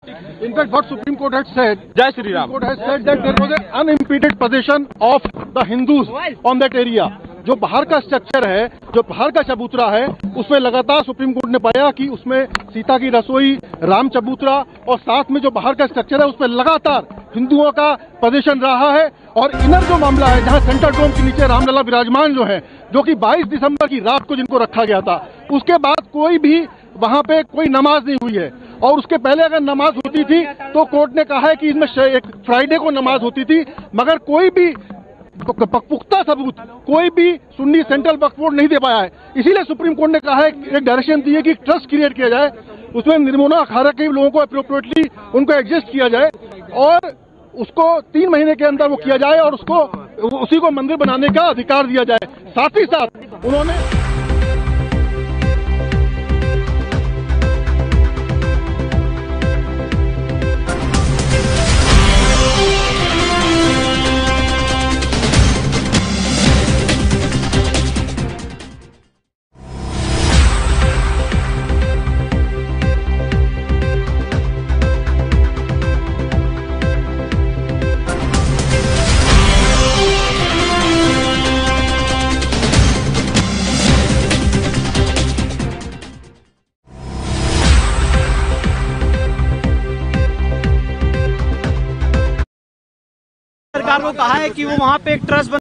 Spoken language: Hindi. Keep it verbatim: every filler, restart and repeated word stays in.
In fact, what Supreme Court had said, Jai Shri Ram. Supreme Court has said that there was an unimpeded possession of the Hindus on that area. जो बाहर का स्ट्रक्चर है, जो बाहर का चबूतरा है, उसमें लगातार सुप्रीम कोर्ट ने पाया कि उसमें सीता की रसोई, राम चबूतरा और साथ में जो बाहर का स्ट्रक्चर है उसमें लगातार हिंदुओं का पोजीशन रहा है। और इनर जो मामला है, जहां सेंट्रल डोम के नीचे रामलला विराजमान जो है, जो कि बाईस दिसंबर की रात को जिनको रखा गया था, उसके बाद कोई भी वहां पे कोई नमाज नहीं हुई है। और उसके पहले अगर नमाज होती थी तो कोर्ट ने कहा है कि इसमें एक फ्राइडे को नमाज होती थी, मगर कोई भी पुख्ता सबूत कोई भी सुन्नी सेंट्रल वक्फ बोर्ड नहीं दे पाया है। इसीलिए सुप्रीम कोर्ट ने कहा है, एक डायरेक्शन दी है कि ट्रस्ट क्रिएट किया जाए, उसमें निर्मोना अखाड़ा के लोगों को अप्रोप्रिएटली उनको एडजस्ट किया जाए और उसको तीन महीने के अंदर वो किया जाए और उसको उसी को मंदिर बनाने का अधिकार दिया जाए। साथ ही साथ उन्होंने सरकार को कहा है कि वो वहाँ पे एक ट्रस्ट